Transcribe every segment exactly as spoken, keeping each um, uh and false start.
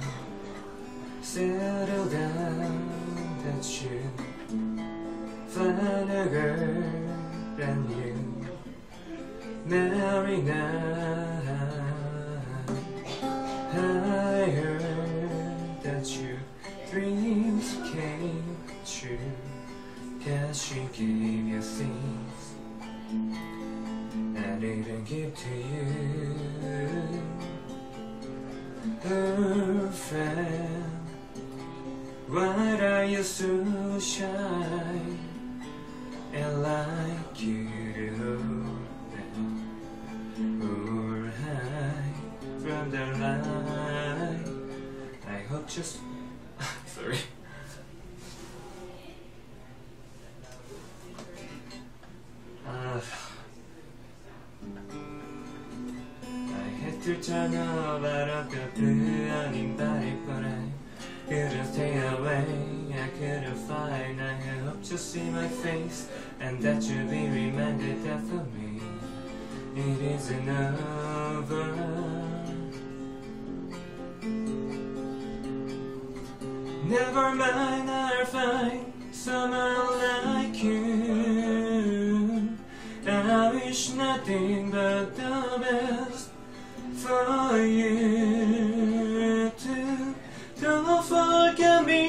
settle down, that you find a girl brand new, marry now. I heard that your dreams came true, 'cause she gave you things I didn't give to you. Her friend, why are you so shy and like you do or hide from the light? I hope just sorry. Uh, to turn off out of the blue, anybody but I couldn't stay away, I couldn't find. I hope to see my face and that you'll be reminded that for me it isn't over. Never mind, I'll find someone like you. I wish nothing but the best for you too. Don't forget me,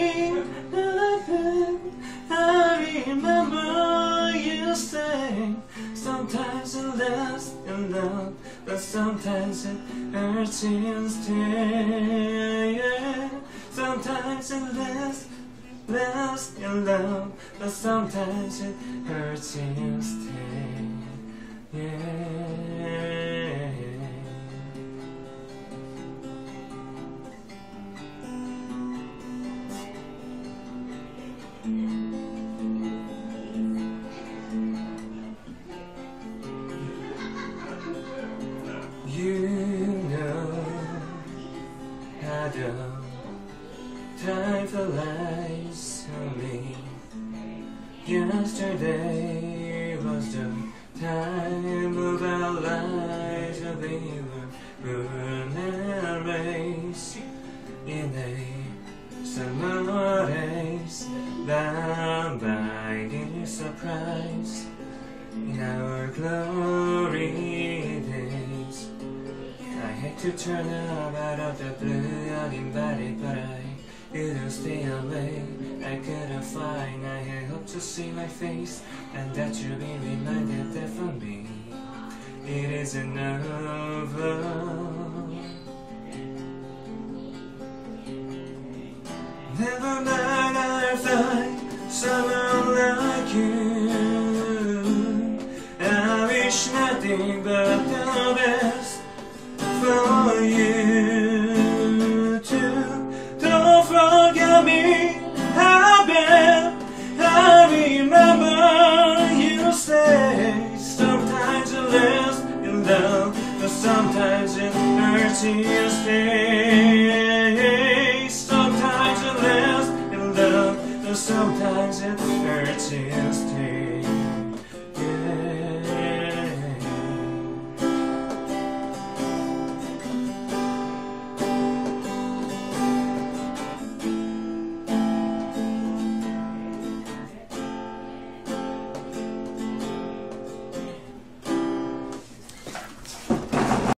I remember you saying sometimes it lasts in love, but sometimes it hurts instead. Yeah. Sometimes it lasts, lasts in love, but sometimes it hurts instead. Yeah. You know I don't time for lies on me. Yesterday was the time of our lives, and we were born and raised in a summer days, bound by the surprise in our glory days. I had to turn up out of the blue, uninvited, but I couldn't stay away. I couldn't find. I had hoped to see my face, and that you'll be reminded that for me it isn't over. Never mind, I'll find someone like you. I wish nothing but the best for you too. Don't forget me, I bet I remember you say sometimes it lasts in love, but sometimes it hurts you stay.